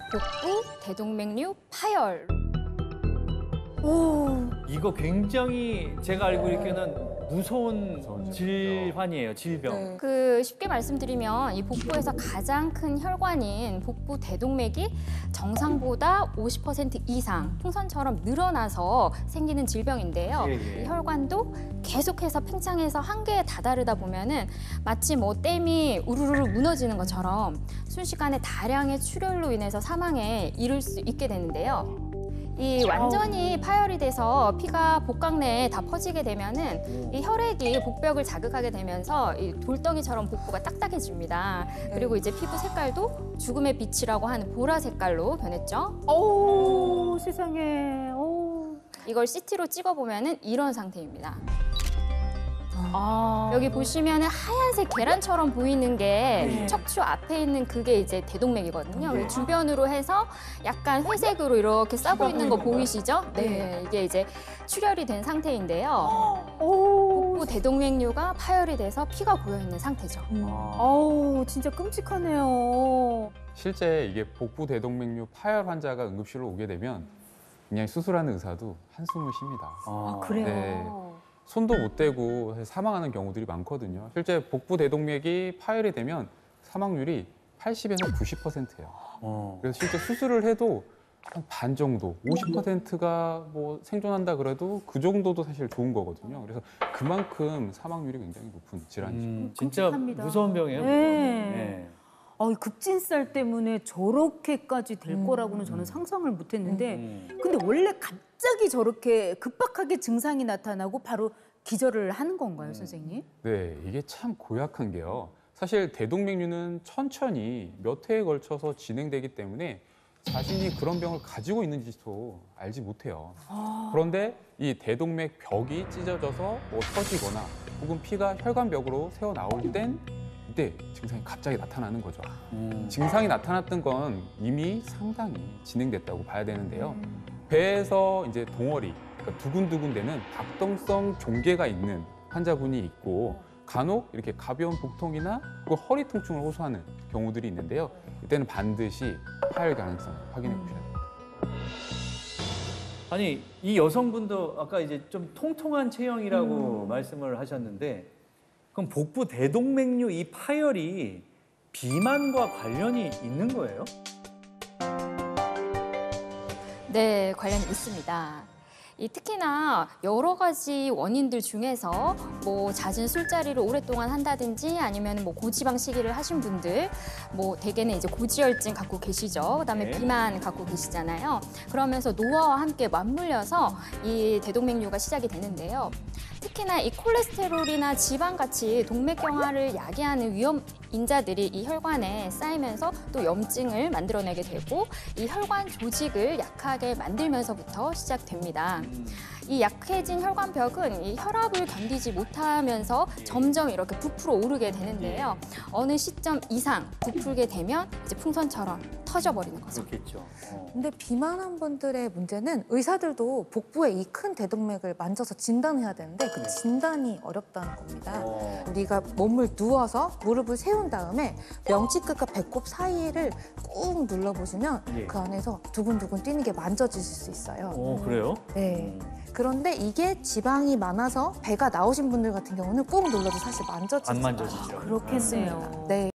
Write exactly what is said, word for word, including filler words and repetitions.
복부 대동맥류 파열. 오. 이거 굉장히 제가 알고 있기에는 무서운 질환이에요, 질병. 네. 그 쉽게 말씀드리면 이 복부에서 가장 큰 혈관인 복부 대동맥이 정상보다 오십 퍼센트 이상 풍선처럼 늘어나서 생기는 질병인데요. 예, 예. 이 혈관도 계속해서 팽창해서 한계에 다다르다 보면은 마치 뭐 댐이 우르르 무너지는 것처럼 순식간에 다량의 출혈로 인해서 사망에 이를 수 있게 되는데요. 이 완전히 파열이 돼서 피가 복강 내에 다 퍼지게 되면은 이 혈액이 복벽을 자극하게 되면서 이 돌덩이처럼 복부가 딱딱해집니다. 그리고 이제 피부 색깔도 죽음의 빛이라고 하는 보라 색깔로 변했죠. 오, 세상에. 오. 이걸 씨티로 찍어보면은 이런 상태입니다. 아. 여기 보시면은 하얀색 계란처럼 보이는 게 네. 척추 앞에 있는 그게 이제 대동맥이거든요. 네. 주변으로 해서 약간 회색으로 이렇게 싸고 있는 거 보이시죠? 네, 이게 이제 출혈이 된 상태인데요. 오. 복부 대동맥류가 파열이 돼서 피가 고여 있는 상태죠. 아우, 진짜 끔찍하네요. 실제 이게 복부 대동맥류 파열 환자가 응급실로 오게 되면 그냥 수술하는 의사도 한숨을 쉽니다. 아, 그래요? 네. 손도 못 대고 사망하는 경우들이 많거든요. 실제 복부 대동맥이 파열이 되면 사망률이 팔십에서 구십 퍼센트예요. 어. 그래서 실제 수술을 해도 한 반 정도, 오십 퍼센트가 뭐 생존한다 그래도 그 정도도 사실 좋은 거거든요. 그래서 그만큼 사망률이 굉장히 높은 질환이죠. 음, 진짜 끔찍합니다. 무서운 병이에요. 네. 무서운 병. 네. 아, 급진살 때문에 저렇게까지 될 음. 거라고는 저는 상상을 못 했는데 음. 근데 원래 갑자기 저렇게 급박하게 증상이 나타나고 바로 기절을 하는 건가요, 선생님? 네, 이게 참 고약한 게요. 사실 대동맥류는 천천히 몇 회에 걸쳐서 진행되기 때문에 자신이 그런 병을 가지고 있는지도 알지 못해요. 아. 그런데 이 대동맥 벽이 찢어져서 뭐 터지거나 혹은 피가 혈관벽으로 새어 나올 땐 이때 증상이 갑자기 나타나는 거죠. 음. 증상이 나타났던 건 이미 상당히 진행됐다고 봐야 되는데요. 배에서 이제 동어리, 그러니까 두근두근대는 박동성 종괴가 있는 환자분이 있고 간혹 이렇게 가벼운 복통이나 혹은 허리 통증을 호소하는 경우들이 있는데요. 이때는 반드시 파열 가능성 확인해 보셔야 됩니다. 아니, 이 여성분도 아까 이제 좀 통통한 체형이라고 음. 말씀을 하셨는데 그럼 복부 대동맥류 이 파열이 비만과 관련이 있는 거예요? 네, 관련이 있습니다. 이 특히나 여러 가지 원인들 중에서 뭐 잦은 술자리를 오랫동안 한다든지 아니면 뭐 고지방 식이를 하신 분들, 뭐 대개는 이제 고지혈증 갖고 계시죠. 그다음에 네. 비만 갖고 계시잖아요. 그러면서 노화와 함께 맞물려서 이 대동맥류가 시작이 되는데요. 특히나 이 콜레스테롤이나 지방같이 동맥경화를 야기하는 위험 인자들이 이 혈관에 쌓이면서 또 염증을 만들어내게 되고 이 혈관 조직을 약하게 만들면서부터 시작됩니다. 이 약해진 혈관벽은 이 혈압을 견디지 못하면서 점점 이렇게 부풀어 오르게 되는데요. 어느 시점 이상 부풀게 되면 이제 풍선처럼 터져버리는 거죠. 그렇겠죠. 어. 근데 비만한 분들의 문제는 의사들도 복부에 이 큰 대동맥을 만져서 진단해야 되는데 그 진단이 어렵다는 겁니다. 어. 우리가 몸을 누워서 무릎을 세운 다음에 명치끝과 배꼽 사이를 꾹 눌러보시면 예. 그 안에서 두근두근 뛰는 게 만져지실 수 있어요. 어, 그래요? 네. 그런데 이게 지방이 많아서 배가 나오신 분들 같은 경우는 꾹 눌러도 사실 만져지지 안 만져지죠. 그렇겠네요. 네.